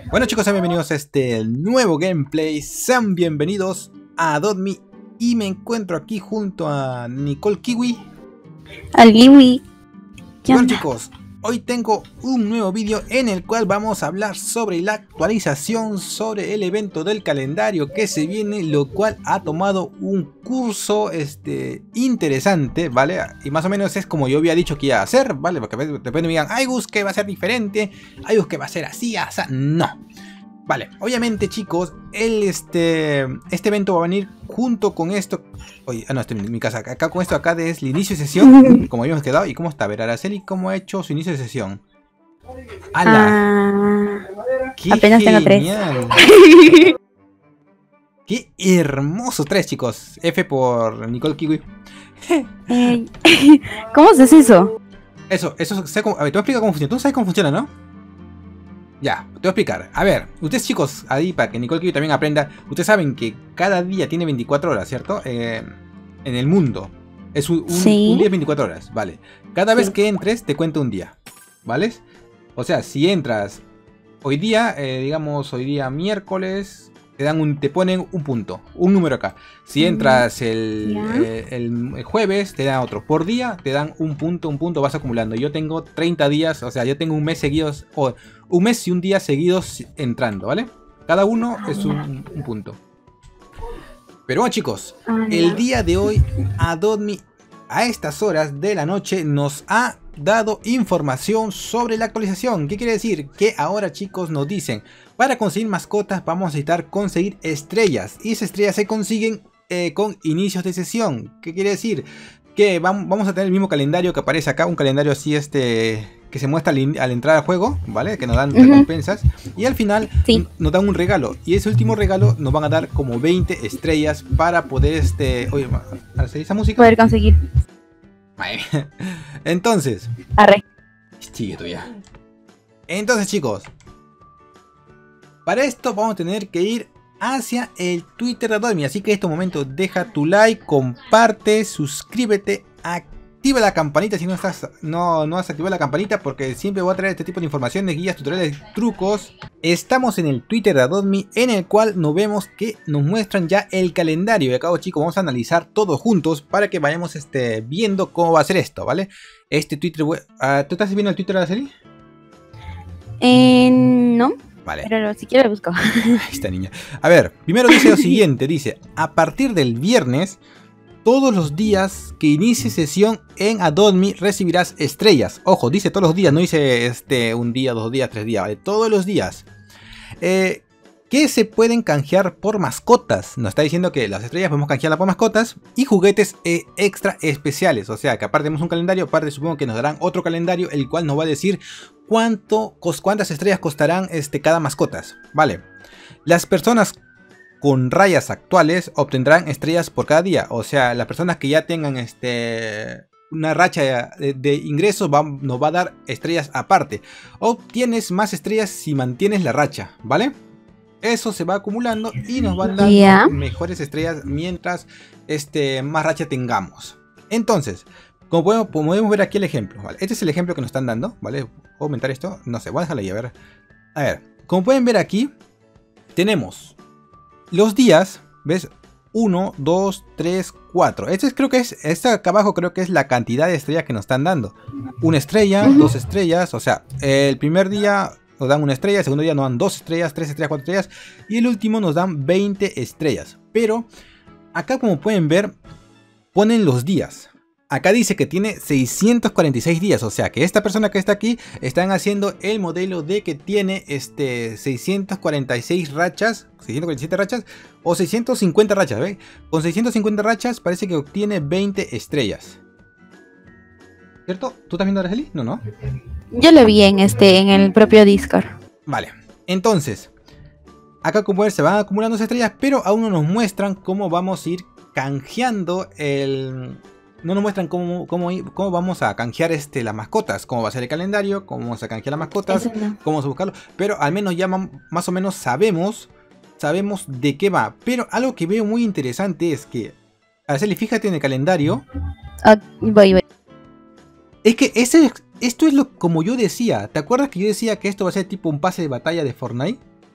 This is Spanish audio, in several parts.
Bueno chicos, sean bienvenidos a este nuevo gameplay. Sean bienvenidos a Adopt.me. Y me encuentro aquí junto a Nicole Kiwi. Al Kiwi. Bueno chicos, hoy tengo un nuevo vídeo en el cual vamos a hablar sobre la actualización, sobre el evento del calendario que se viene, lo cual ha tomado un curso interesante, ¿vale? Y más o menos es como yo había dicho que iba a hacer, ¿vale? Porque de repente me digan, ay Gus, que va a ser diferente, ay Gus, que va a ser así, así, no. Vale, obviamente chicos, este evento va a venir junto con esto. Oye, no, estoy en mi casa. Acá con esto acá es el inicio de sesión, como habíamos quedado. ¿Y cómo está? A ver, Araceli, ¿cómo ha hecho su inicio de sesión? ¡Hala! ¡Qué apenas genial! tengo 3. ¡Qué hermoso! 3, chicos. F por Nicole Kiwi. ¿Cómo se hace eso? Eso, a ver, te voy a explicar cómo funciona. Tú sabes cómo funciona, ¿no? Ya, te voy a explicar. A ver, ustedes chicos, ahí para que Nicole Kiwi también aprenda, ustedes saben que cada día tiene 24 horas, ¿cierto? En el mundo. Es un día de 24 horas, ¿vale? Cada vez que entres te cuenta un día, ¿vale? O sea, si entras hoy día, digamos hoy día miércoles, te ponen un punto, un número acá. Si entras el jueves, te dan otro. Por día te dan un punto, vas acumulando. Yo tengo 30 días, o sea, yo tengo un mes seguidos, o un mes y un día seguidos entrando, ¿vale? Cada uno es un punto. Pero bueno chicos, el día de hoy Adopt.me a estas horas de la noche nos ha dado información sobre la actualización. ¿Qué quiere decir? Que ahora chicos nos dicen, para conseguir mascotas vamos a necesitar conseguir estrellas. Y esas estrellas se consiguen con inicios de sesión. ¿Qué quiere decir? Que vamos a tener el mismo calendario que aparece acá. Un calendario así que se muestra al entrar al juego, ¿vale? Que nos dan recompensas. Y al final nos dan un regalo. Y ese último regalo nos van a dar como 20 estrellas para poder Oye, esa música. Poder conseguir. Entonces. Arre. Sigue todavía. Entonces chicos, para esto vamos a tener que ir hacia el Twitter de Adopt.me. Así que en este momento deja tu like, comparte, suscríbete, activa la campanita si no has activado la campanita, porque siempre voy a traer este tipo de informaciones, guías, tutoriales, trucos. Estamos en el Twitter de Adopt.me, en el cual nos vemos que nos muestran ya el calendario. Y acá chicos vamos a analizar todos juntos para que vayamos viendo cómo va a ser esto, ¿vale? Twitter, ¿tú estás viendo el Twitter de Araceli? No. Vale. Pero si quiero lo busco. Esta niña. A ver, primero dice lo siguiente, dice, a partir del viernes, todos los días que inicie sesión en Adopt.me recibirás estrellas. Ojo, dice todos los días, no dice un día, 2 días, 3 días, ¿vale? Todos los días. Que se pueden canjear por mascotas. Nos está diciendo que las estrellas podemos canjearlas por mascotas y juguetes extra especiales. O sea, que aparte tenemos un calendario, aparte supongo que nos darán otro calendario, el cual nos va a decir cuántas estrellas costarán cada mascotas. Vale. Las personas con rayas actuales obtendrán estrellas por cada día. O sea, las personas que ya tengan una racha de ingresos nos va a dar estrellas aparte. Obtienes más estrellas si mantienes la racha, ¿vale? Eso se va acumulando y nos van dando mejores estrellas mientras más racha tengamos. Entonces, como podemos ver aquí el ejemplo, ¿vale? Este es el ejemplo que nos están dando, ¿vale? ¿Puedo aumentar esto? No sé, voy a dejarlo ahí, a ver. A ver, como pueden ver aquí, tenemos los días, ¿ves? 1, 2, 3, 4. Creo que esta acá abajo creo que es la cantidad de estrellas que nos están dando. Una estrella, 2 estrellas, o sea, el primer día nos dan una estrella, el segundo día nos dan 2 estrellas, 3 estrellas, 4 estrellas. Y el último nos dan 20 estrellas. Pero acá como pueden ver, ponen los días. Acá dice que tiene 646 días. O sea que esta persona que está aquí, están haciendo el modelo de que tiene 646 rachas, 647 rachas o 650 rachas, ¿ve? Con 650 rachas parece que obtiene 20 estrellas. ¿Cierto? ¿Tú estás viendo, Araceli? No. Yo lo vi en el propio Discord. Vale, entonces acá como ver se van acumulando esas estrellas, pero aún no nos muestran cómo vamos a ir canjeando no nos muestran cómo vamos a canjear las mascotas, cómo va a ser el calendario, cómo vamos a canjear las mascotas, cómo vamos a buscarlo, pero al menos ya más o menos sabemos de qué va. Pero algo que veo muy interesante es que, Araceli, fíjate en el calendario. Voy. Es que esto es como yo decía. ¿Te acuerdas que yo decía que esto va a ser tipo un pase de batalla de Fortnite?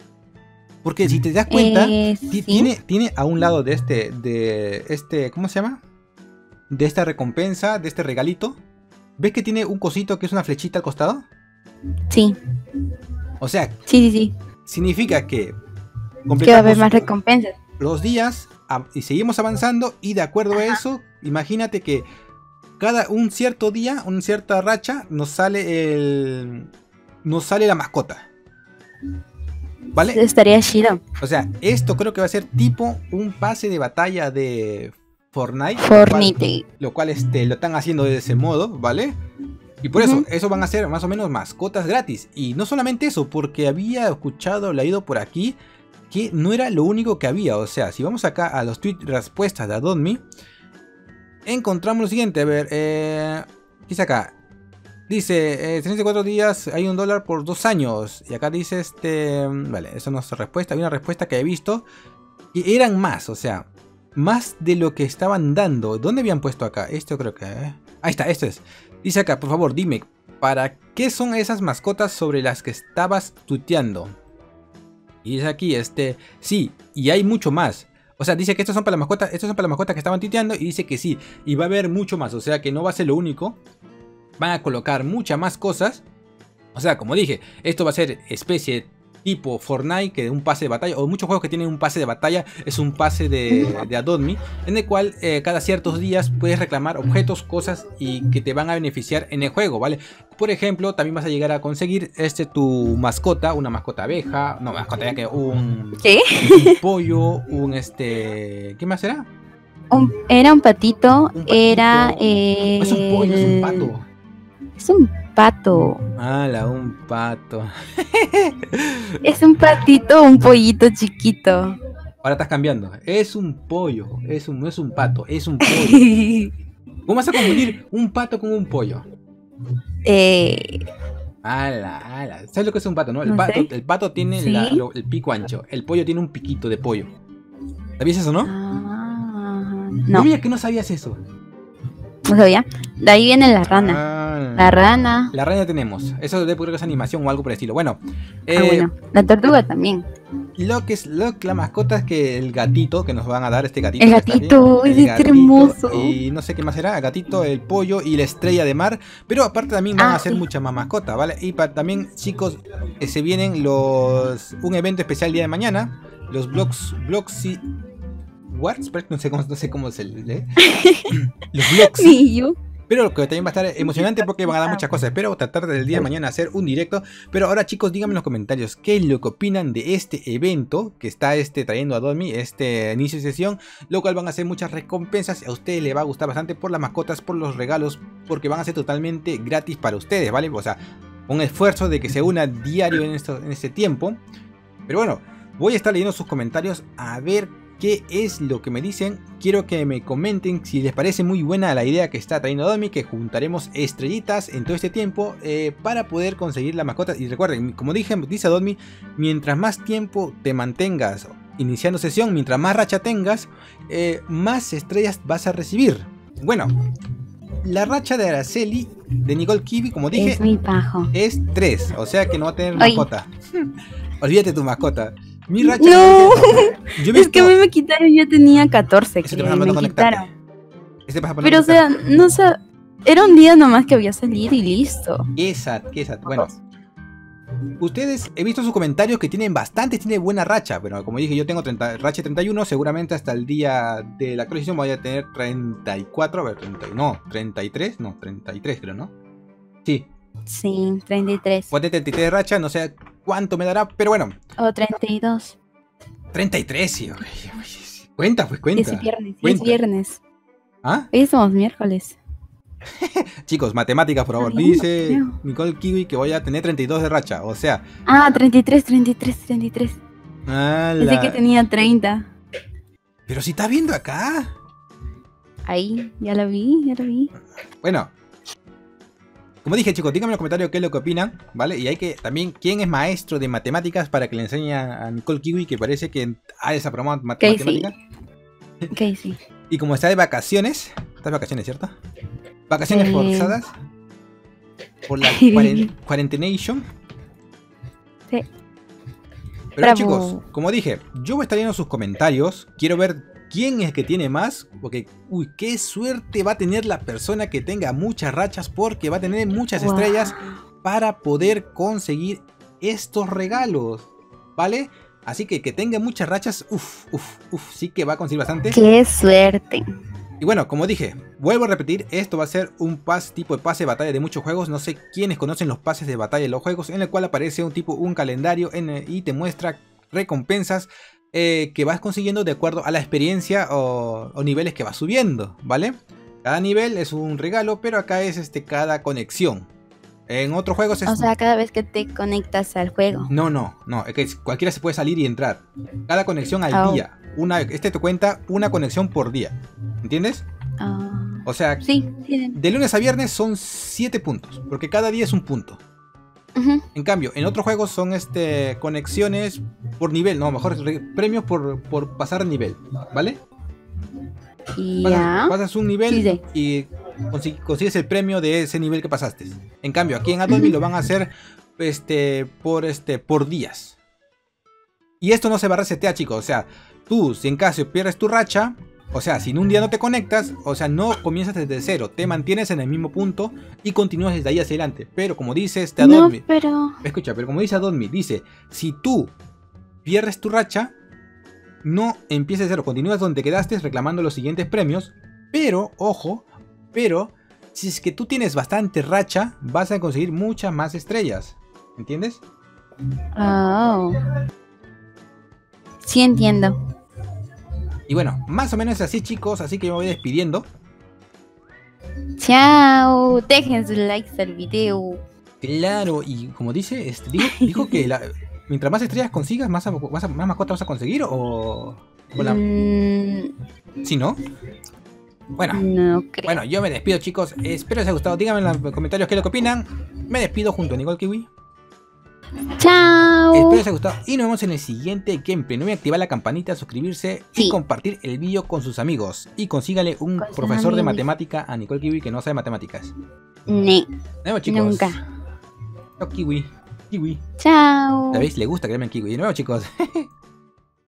Porque si te das cuenta, ¿sí? tiene a un lado de este, ¿cómo se llama? De esta recompensa, de este regalito. ¿Ves que tiene un cosito que es una flechita al costado? Sí. O sea, Sí. significa que Que va a haber más recompensas. los días y seguimos avanzando y de acuerdo a eso, imagínate que cada un cierto día, una cierta racha, nos sale la mascota. ¿Vale? Estaría chido. O sea, esto creo que va a ser tipo un pase de batalla de Fortnite. Lo cual lo están haciendo de ese modo, ¿vale? Y por eso van a ser más o menos mascotas gratis. Y no solamente eso, porque había escuchado, leído por aquí, que no era lo único que había. O sea, si vamos acá a los tweets respuestas de Adopt.me, encontramos lo siguiente. A ver, ¿qué dice acá? Dice, 34 días hay $1 por 2 años. Y acá dice vale, eso no es respuesta. Había una respuesta que he visto. Y eran más, o sea, más de lo que estaban dando. ¿Dónde habían puesto acá? Esto creo que... ahí está, esto es. Dice acá, por favor, dime, ¿para qué son esas mascotas sobre las que estabas tuiteando? Y dice aquí, sí, y hay mucho más. O sea, dice que estos son para las mascotas que estaban tuiteando. Y dice que sí, y va a haber mucho más. O sea, que no va a ser lo único. Van a colocar muchas más cosas. O sea, como dije, esto va a ser especie tipo Fortnite, que un pase de batalla, o muchos juegos que tienen un pase de batalla, es un pase de Adopt.me, en el cual cada ciertos días puedes reclamar objetos, cosas y que te van a beneficiar en el juego, ¿vale? Por ejemplo, también vas a llegar a conseguir tu mascota, una mascota abeja, no, mascota ya que un pollo, ¿qué más era? Era un patito, era... es un pollo, es un pato. Es un pato. ¡Hala, un pato! Es un patito, un pollito chiquito. Ahora estás cambiando. Es un pollo. No es un pato, es un pollo. ¿Cómo vas a confundir un pato con un pollo? ¡Hala! ¿Sabes lo que es un pato, no? El pato tiene ¿Sí? el pico ancho. El pollo tiene un piquito de pollo. ¿Sabías eso, no? No. Yo veía que no sabías eso. No sabía. De ahí viene la rana. La rana. La rana tenemos. Eso debe ser animación o algo por el estilo. Bueno. Bueno. La tortuga también. La mascota es que el gatito que nos van a dar, este gatito. El gatito, es hermoso. Y no sé qué más será. El gatito, el pollo y la estrella de mar. Pero aparte también van a hacer muchas más mascotas, ¿vale? Y también, chicos, se vienen un evento especial el día de mañana. Los Bloxy Words, no sé cómo se lee. Los Bloxy. Sí, yo. Pero que también va a estar emocionante porque van a dar muchas cosas. Espero tratar del día de mañana hacer un directo. Pero ahora, chicos, díganme en los comentarios qué es lo que opinan de este evento que está trayendo a Adopt.me, inicio de sesión, lo cual van a ser muchas recompensas. A ustedes les va a gustar bastante por las mascotas, por los regalos, porque van a ser totalmente gratis para ustedes, ¿vale? O sea, un esfuerzo de que se una diario en este tiempo. Pero bueno, voy a estar leyendo sus comentarios a ver qué es lo que me dicen. Quiero que me comenten si les parece muy buena la idea que está trayendo Adopt.me, que juntaremos estrellitas en todo este tiempo para poder conseguir la mascota. Y recuerden, como dice Adopt.me, mientras más tiempo te mantengas iniciando sesión, mientras más racha tengas, más estrellas vas a recibir. Bueno, la racha de Araceli, de Nicole Kiwi, como dije, es muy bajo. Es 3, o sea que no va a tener mascota. Olvídate tu mascota. Mi racha. No, es que a mí me quitaron, yo tenía 14. Eso te pasa por no conectarte. Pero o sea, no sé, era un día nomás que había salido y listo. Exacto. Bueno, ustedes, he visto sus comentarios que tienen buena racha. Pero como dije, yo tengo racha 31. Seguramente hasta el día de la actualización voy a tener 34. A ver, 33. No, 33 creo, ¿no? Sí. Sí, 33. Puede 33 de racha, no sé cuánto me dará, pero bueno. O 32. 33, sí. Cuenta. Es viernes. ¿Ah? Hoy somos miércoles. Chicos, matemáticas, por favor. Dice Nicole Kiwi que voy a tener 32 de racha, o sea. 33. ¡Hala! Pensé que tenía 30. Pero si estás viendo acá. Ahí, ya lo vi. Bueno. Como dije, chicos, díganme en los comentarios qué es lo que opinan, ¿vale? Y hay que también, ¿quién es maestro de matemáticas para que le enseñe a Nicole Kiwi, que parece que ha desaprobado matemáticas? Casey. Y como está de vacaciones, está de vacaciones, ¿cierto? Vacaciones forzadas por la Quarantination. Sí. Pero chicos, como dije, yo voy a estar leyendo sus comentarios. Quiero ver quién es el que tiene más. Porque, uy, qué suerte va a tener la persona que tenga muchas rachas. Porque va a tener muchas estrellas para poder conseguir estos regalos. ¿Vale? Así que tenga muchas rachas, sí que va a conseguir bastante. ¡Qué suerte! Y bueno, como dije, vuelvo a repetir, esto va a ser un tipo de pase de batalla de muchos juegos. No sé quiénes conocen los pases de batalla de los juegos, en el cual aparece un calendario y te muestra recompensas que vas consiguiendo de acuerdo a la experiencia o niveles que vas subiendo, ¿vale? Cada nivel es un regalo, pero acá es cada conexión. En otros juegos es... O sea, cada vez que te conectas al juego. No, es que cualquiera se puede salir y entrar. Cada conexión al día. Te cuenta una conexión por día. ¿Entiendes? O sea, sí. De lunes a viernes son 7 puntos, porque cada día es un punto. En cambio, en otros juegos son conexiones por nivel, no, mejor premios por pasar nivel, ¿vale? Pasas un nivel y consigues el premio de ese nivel que pasaste. En cambio, aquí en Adobe lo van a hacer por días. Y esto no se va a resetear, chicos. O sea, tú, si en caso pierdes tu racha, o sea, si en un día no te conectas, o sea, no comienzas desde cero, te mantienes en el mismo punto y continúas desde ahí hacia adelante. Pero como dice Adobe, escucha, pero como dice Adobe, dice, si tú pierdes tu racha, no empieces de cero, continúas donde quedaste reclamando los siguientes premios. Pero, ojo, si es que tú tienes bastante racha, vas a conseguir muchas más estrellas. ¿Entiendes? Sí, entiendo. Y bueno, más o menos así, chicos, así que me voy despidiendo. Chao, dejen sus likes al video. Claro, y como dice, dijo que mientras más estrellas consigas, más mascotas vas a conseguir, o ¿sí, no? Bueno, no creo. Bueno, yo me despido, chicos. Espero les haya gustado. Díganme en los comentarios qué es lo que opinan. Me despido junto a Nicole Kiwi. Chao. Espero les haya gustado y nos vemos en el siguiente gameplay. No olviden activar la campanita, suscribirse y compartir el vídeo con sus amigos. Y consígale un profesor de matemática a Nicole Kiwi que no sabe matemáticas. Nos vemos, chicos. Nunca. Chao, Kiwi. Chao. ¿Sabéis? Le gusta que llamen Kiwi. De nuevo, chicos.